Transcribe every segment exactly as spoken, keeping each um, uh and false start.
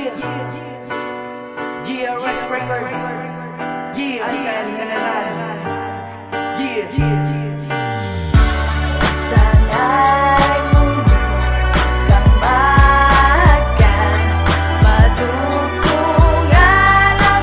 Yeah, G R S Records. Yeah, Alcan General. Yeah, yeah. Sana'y muli kang mahagkan, madugtungan ang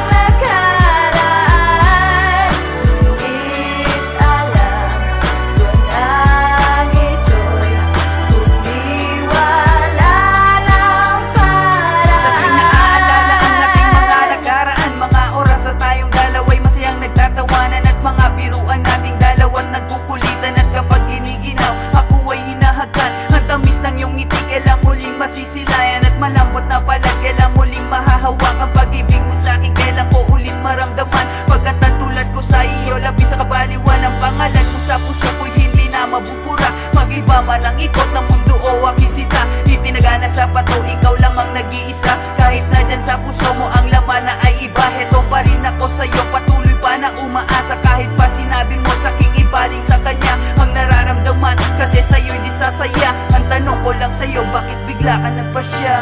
nakaraan. Ngunit alam ko na ito'y humiwala ng paraan. Sa tuwing naaalala ang ating mga nakaraan, mga oras na tayong dalawa'y masayang nagtatawanan, at mga biruan nating dalawa't nagkukulitan. At kapag giniginaw, ako ay hinahagkan. Ang tamis ng iyong ngiti, kailang muling masisilayan. At malambot na palad, kailang muling mahahawak. Ang pag-ibig mo sa'kin, kailang ko ulit maramdaman. Pagkat ang tulad ko sa iyo, labis sa kabaliwan. Ang pangalan mo sa puso ko'y hindi na mabubura. Mag-iba man ang ikot ng mundo o aking sita, itinagana sa pato, ikaw lang ang nag-iisa. Kahit na dyan sa puso mo ang laman na ay iba, heto pa rin ako sa'yo, patuloy pa na umaasa. Kahit pa sinabi mo sa'king ibaling sa kanya ang nararamdaman, kasi sa'yo'y di sasaya. Ang tanong ko lang sa'yo, bakit bigla ka nagpasya?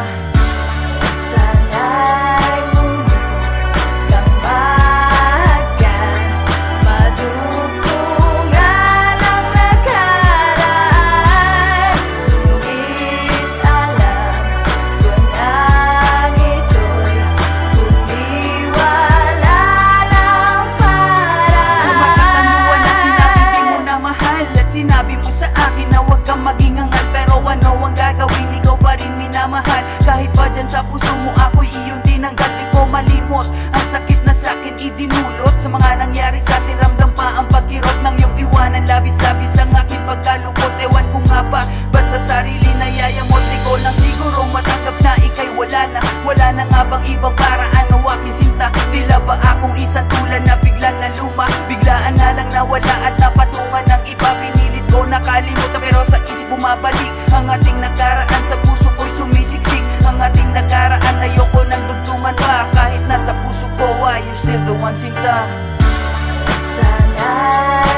Sana'y muli kang mahagkan, madugtungan ang nakaraan. Ngunit alam ko na ito'y humiwala ng paraan. Sumakit ang buwan na sinabing di mo na mahal, at sinabi mo sa akin na huwag kang maging hangal. Pero ano ang gagawin, ikaw pa rin minamahal. Kahit pa dyan sa puso mo ako'y iyong tinanggal, di ko malimot ang sakit na sa'kin idinulot. Sa mga nangyari sa atin, ramdam pa ang pagkirot ng iyong iwanan. Labis-labis ang aking pagkalungkot, ewan ko nga ba, ba't sa sarili nayayamot? Di ko lang siguro matanggap na ika'y wala na. Wala na nga bang ibang paraan o aking sinta? Tila ba akong isang tulad na biglang na luma, biglaan na lang nawala at napatungan ng iba? Pinilit ko nakalimutan, pero sa isip bumabalik ang ating nakaraan. Sa puso ko'y sumisiksik ang ating nakaraan. Ayoko ng dugtungan pa, kahit nasa puso ko ay you're still the one, sinta. Sana'y